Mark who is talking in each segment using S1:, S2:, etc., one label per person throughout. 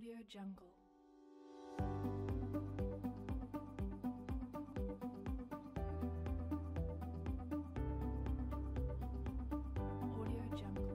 S1: Audio Jungle. Audio Jungle.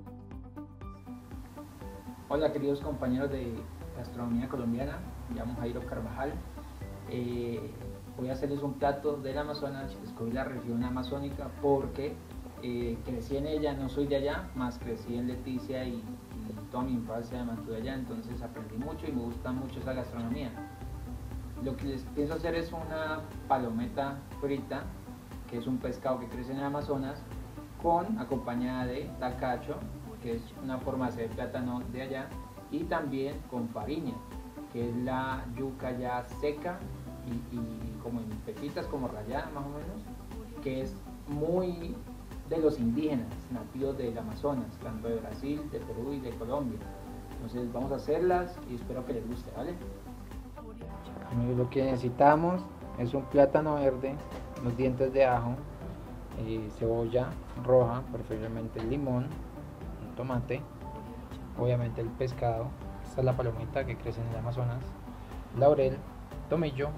S2: Hola queridos compañeros de gastronomía colombiana, me llamo Jairo Carvajal. Voy a hacerles un plato del Amazonas. Escogí la región amazónica porque crecí en ella, no soy de allá, más crecí en Leticia y toda mi infancia me mantuve allá, entonces aprendí mucho y me gusta mucho esa gastronomía. Lo que les pienso hacer es una palometa frita, que es un pescado que crece en el Amazonas, acompañada de tacacho, que es una forma de hacer plátano de allá, y también con fariña, que es la yuca ya seca y como en pepitas, como rallada más o menos, que es muy de los indígenas nativos del Amazonas, tanto de Brasil, de Perú y de Colombia. Entonces vamos a hacerlas y espero que les guste, ¿vale? Amigos, lo que necesitamos es un plátano verde, unos dientes de ajo, cebolla roja, preferiblemente limón, un tomate, obviamente el pescado, esta es la palomita que crece en el Amazonas, laurel, tomillo,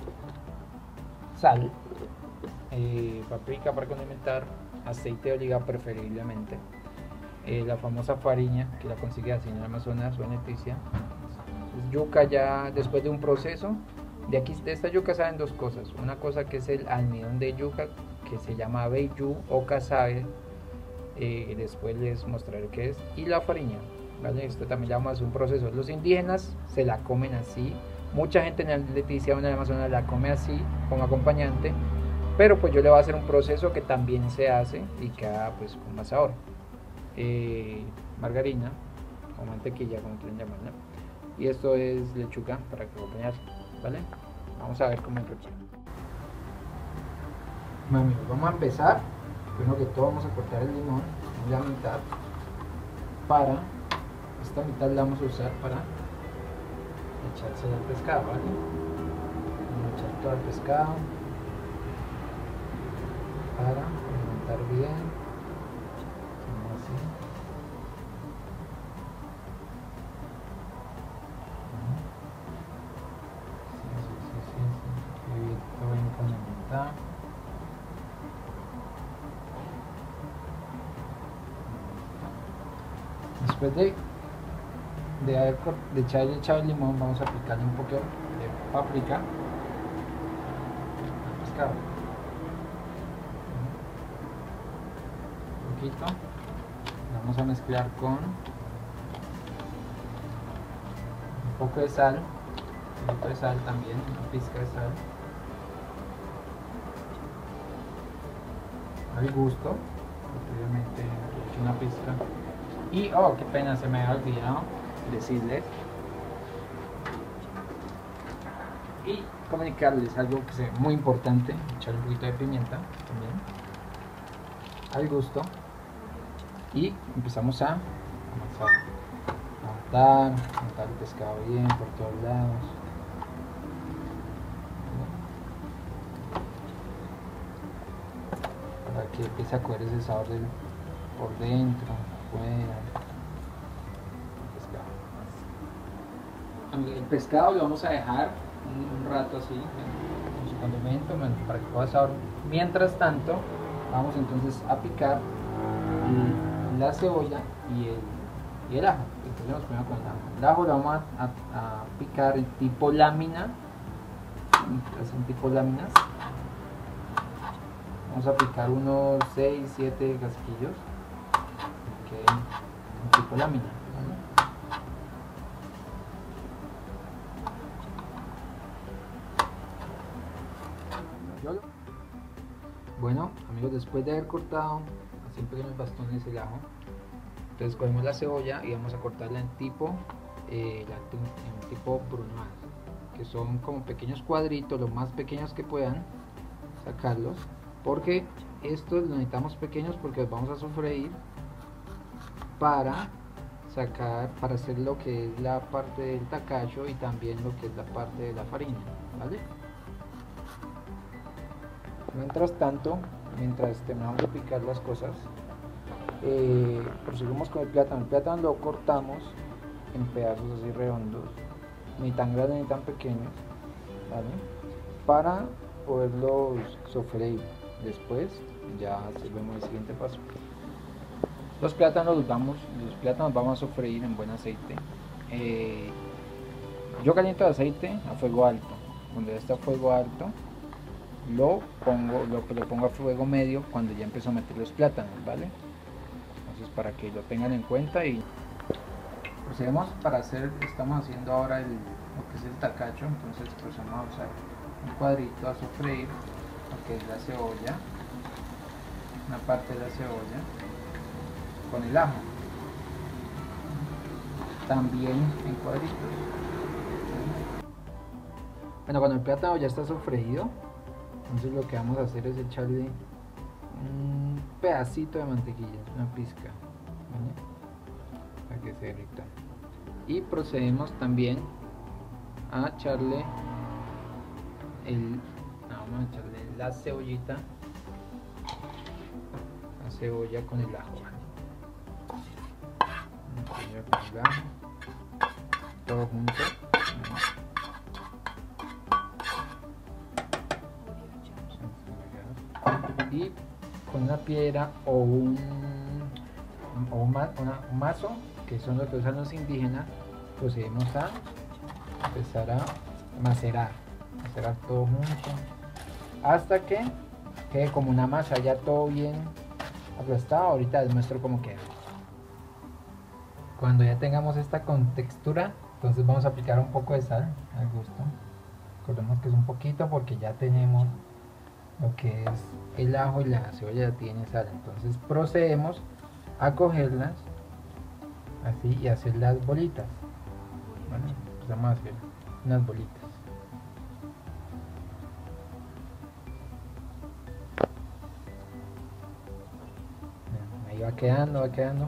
S2: sal, paprika para condimentar, aceite de oliva preferiblemente, la famosa fariña que la consigue así en el Amazonas o en Leticia, yuca ya después de un proceso. De esta yuca saben dos cosas, una cosa que es el almidón de yuca que se llama vellú o casabe, después les mostraré qué es, y la fariña, ¿vale? Esto también le vamos a hacer un proceso. Los indígenas se la comen así, mucha gente en el Leticia o en el Amazonas la come así como acompañante, pero pues yo le voy a hacer un proceso que también se hace y queda pues con más sabor. Margarina o mantequilla, como quieren llamarla, y esto es lechuga para acompañar, ¿vale? Vamos a ver cómo funciona. Bueno, amigos, vamos a empezar. Primero que todo vamos a cortar el limón en la mitad. Esta mitad la vamos a usar para echársela al pescado, ¿vale? Vamos a echar todo el pescado para alimentar bien, como así. Sí. Todo bien condimentado. Después de echarle el limón, vamos a aplicarle un poco de paprika al pescado. Un poquito. Lo vamos a mezclar con un poco de sal, un poquito de sal también, una pizca de sal. Al gusto, obviamente he hecho una pizca. Y, oh, qué pena, se me había olvidado decirles y comunicarles algo que es muy importante: echar un poquito de pimienta también, al gusto. Y empezamos a montar el pescado bien por todos lados. Para que empiece a coger ese sabor por dentro, fuera. El pescado lo vamos a dejar un rato así con su condimento para que coja sabor. Mientras tanto, vamos entonces a picar la cebolla y el ajo. Empecemos primero con el ajo. El ajo lo vamos a picar en tipo lámina, Vamos a picar unos 6-7 casquillos, en tipo lámina, ¿vale? Bueno, amigos, después de haber cortado así en pequeños bastones el ajo, entonces cogemos la cebolla y vamos a cortarla en tipo brunoise, que son como pequeños cuadritos, los más pequeños que puedan sacarlos, porque estos los necesitamos pequeños porque los vamos a sofreír para hacer lo que es la parte del tacacho y también lo que es la parte de la farina, ¿vale? Mientras tanto, mientras terminamos de picar las cosas, proseguimos con el plátano. El plátano lo cortamos en pedazos así redondos ni tan grandes ni tan pequeños, ¿vale? Para poderlos sofreír. Después ya vemos el siguiente paso. Los plátanos vamos a sofreír en buen aceite. Yo caliento el aceite a fuego alto. Cuando ya está a fuego alto, lo pongo a fuego medio cuando ya empiezo a meter los plátanos, ¿vale? Entonces, para que lo tengan en cuenta. Y procedemos estamos haciendo ahora lo que es el tacacho. Entonces procedemos a usar un cuadrito a sofreír lo que es la cebolla, una parte de la cebolla con el ajo, también en cuadritos. Bueno, cuando el plátano ya está sofreído, entonces lo que vamos a hacer es echarle un pedacito de mantequilla, una pizca, ¿vale? Para que se derrita. Y procedemos también a echarle vamos a echarle la cebollita, la cebolla con el ajo, ¿vale? La cebolla con el ajo, todo junto. Y con una piedra o un mazo, que son los que usan los indígenas, procedemos a empezar a macerar todo junto hasta que quede como una masa, ya todo bien aplastado. Ahorita les muestro cómo queda. Cuando ya tengamos esta contextura, entonces vamos a aplicar un poco de sal al gusto. Recordemos que es un poquito porque ya tenemos lo que es el ajo y la cebolla ya tiene sal. Entonces procedemos a cogerlas así y hacer las bolitas. Bueno, empezamos a hacer unas bolitas. Ahí va quedando.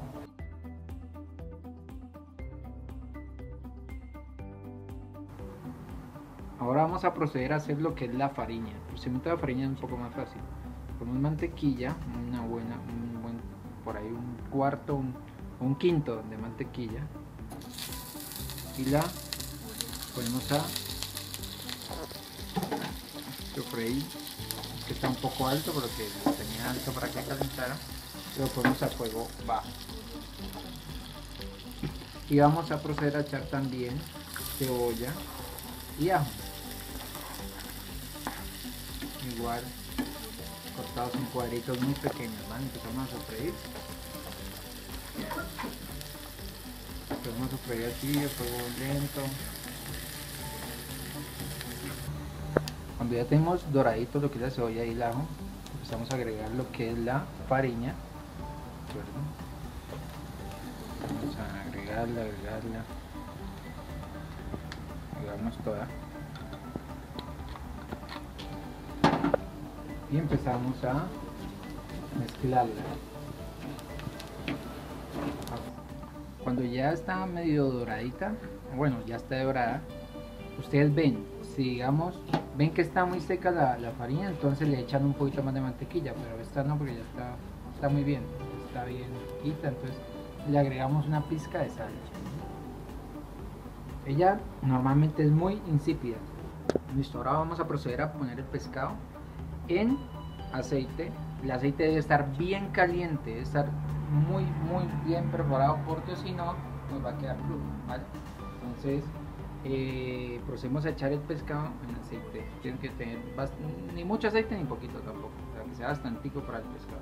S2: Ahora vamos a proceder a hacer lo que es la farina. El procedimiento de la farina es un poco más fácil. Ponemos mantequilla, por ahí un cuarto, un quinto de mantequilla, y la ponemos a sofreír, que está un poco alto, pero que lo tenía alto para que calentara. Lo ponemos a fuego bajo. Y vamos a proceder a echar también cebolla y ajo, igual cortados en cuadritos muy pequeños, ¿vale? Empezamos a sofreír. Empezamos a sofreír así a fuego lento. Cuando ya tenemos doradito lo que es la cebolla y el ajo, empezamos a agregar lo que es la farina, ¿cierto? Vamos a agregarla, agregamos toda. Y empezamos a mezclarla. Cuando ya está medio doradita, bueno, ya está dorada, ustedes ven, si digamos, ven que está muy seca la farina, entonces le echan un poquito más de mantequilla, pero esta no, porque ya está muy bien, está bien quita, entonces le agregamos una pizca de sal. Ella normalmente es muy insípida. Listo, ahora vamos a proceder a poner el pescado en aceite. El aceite debe estar bien caliente, debe estar muy bien perforado, porque si no nos va a quedar crudo, ¿vale? Entonces procedemos a echar el pescado en aceite. Tienen que tener ni mucho aceite ni poquito tampoco, o sea, que sea bastantico para el pescado,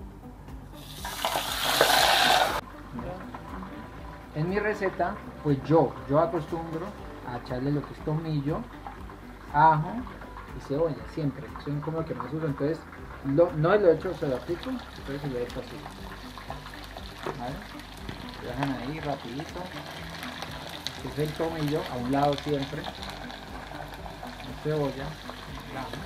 S2: ¿vale? En mi receta, pues yo acostumbro a echarle lo que es tomillo, ajo y cebolla, siempre, son como lo que más uso. Entonces no lo he hecho, se lo aplico, entonces lo dejo así, ¿vale? Lo dejan ahí rapidito, que es el tomillo a un lado siempre, la cebolla, el ajo,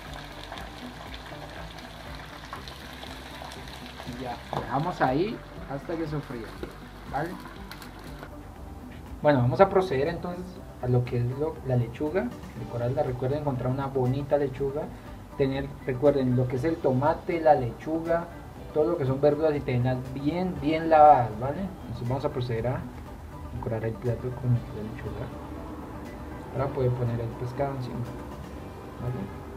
S2: y ya, lo dejamos ahí hasta que se fría, ¿vale? Bueno, vamos a proceder entonces a lo que es la lechuga. Recuerden encontrar una bonita lechuga. Recuerden lo que es el tomate, la lechuga, todo lo que son verduras, y tenerlas bien lavadas, ¿vale? Entonces vamos a proceder a decorar el plato con la lechuga. para poder poner el pescado encima. ¿Vale?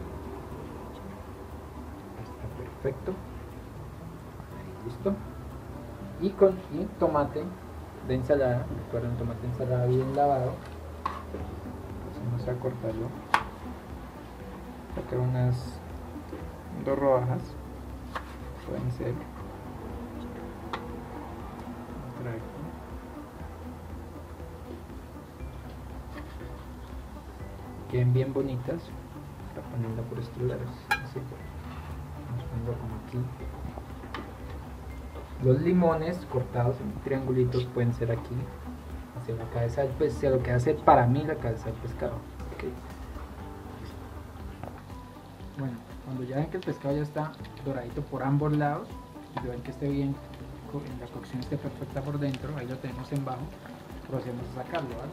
S2: Está perfecto. Ahí, listo. Y con tomate de ensalada, recuerden, tomate de ensalada bien lavado. Vamos a cortarlo. Sacar unas 2 rodajas, pueden ser. Por aquí. Queden bien bonitas. Está poniendo por estos lados. Así que vamos poniendo como aquí. Los limones cortados en triangulitos pueden ser aquí, hacia la cabeza del pez, hacia lo que hace para mí la cabeza del pescado. Okay. Bueno, cuando ya ven que el pescado ya está doradito por ambos lados, y ven que esté bien, la cocción esté perfecta por dentro, ahí lo tenemos en bajo, procedemos a sacarlo, ¿vale?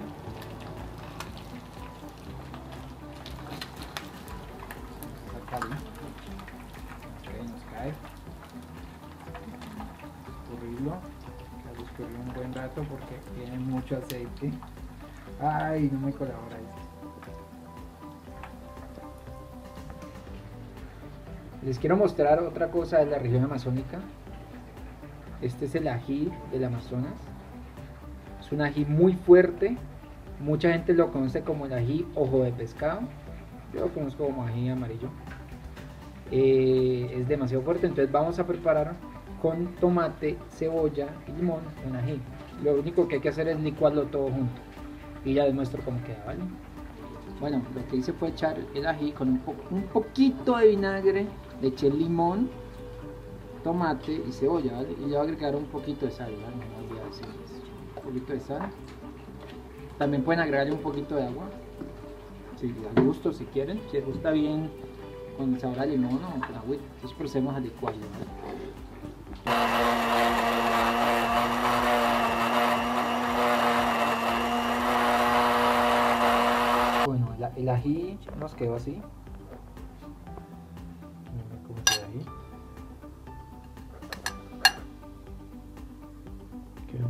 S2: Sacarlo. Ok, nos cae. Escurrirlo, hay que escurrir un buen rato porque tiene mucho aceite. Ay, no me colabora esto. Les quiero mostrar otra cosa de la región amazónica. Este es el ají del Amazonas. Es un ají muy fuerte. Mucha gente lo conoce como el ají ojo de pescado. Yo lo conozco como ají amarillo. Es demasiado fuerte, entonces vamos a preparar con tomate, cebolla y limón un ají. Lo único que hay que hacer es licuarlo todo junto. Y ya les muestro cómo queda, ¿vale? Bueno, lo que hice fue echar el ají con un poquito de vinagre. Le eché limón, tomate y cebolla, ¿vale? Y le voy a agregar un poquito de sal, ¿vale? No me olvidé decir eso. Un poquito de sal. También pueden agregarle un poquito de agua, si al gusto, si quieren. Si les gusta bien con sabor a limón o con agua, entonces procedemos a licuarlo, ¿vale? Bueno, el ají nos quedó así. ¿Cómo queda ahí? Queda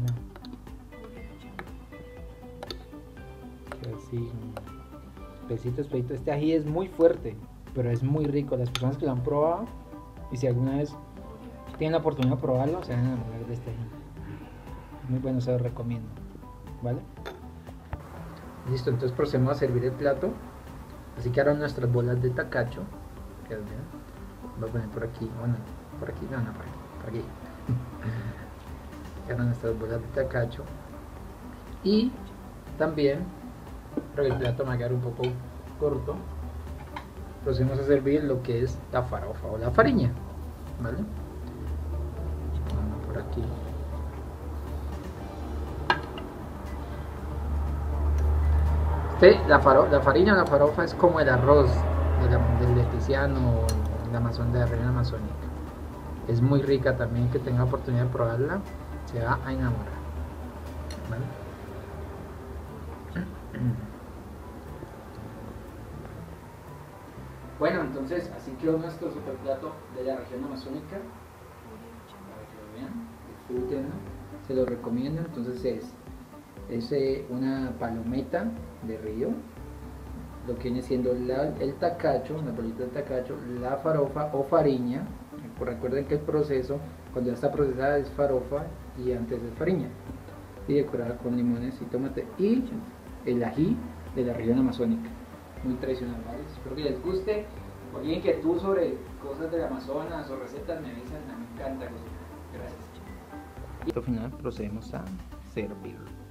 S2: así, espesito. Este ají es muy fuerte, pero es muy rico. Las personas que lo han probado, y si alguna vez tienen la oportunidad de probarlo, se van a enamorar de este ají. Muy bueno, se lo recomiendo, ¿vale? Listo, entonces procedemos a servir el plato. Así quedaron nuestras bolas de tacacho. Voy a poner por aquí, bueno, por aquí, no, por aquí. Quedaron nuestras bolas de tacacho. Y también, pero el plato me va a quedar un poco corto, procedemos a servir lo que es la farofa o la fariña, ¿vale? Vamos por aquí. La fariña o la farofa es como el arroz del letiziano o el Amazon, de la región amazónica. Es muy rica también, que tenga oportunidad de probarla, se va a enamorar, ¿vale? Bueno, entonces así quedó nuestro super plato de la región amazónica. Para que lo vean, disfrútenlo, se lo recomiendo. Entonces es una palometa de río, lo que viene siendo el tacacho, una bolita de tacacho, la farofa o fariña. Recuerden que el proceso, cuando ya está procesada, es farofa y antes es fariña, y decorada con limones y tomate, y el ají de la región amazónica, muy tradicional, ¿vale? Espero que les guste. Cualquier inquietud sobre cosas del Amazonas o recetas me avisan, me encanta cocinar. Gracias. Y al final procedemos a servirlo.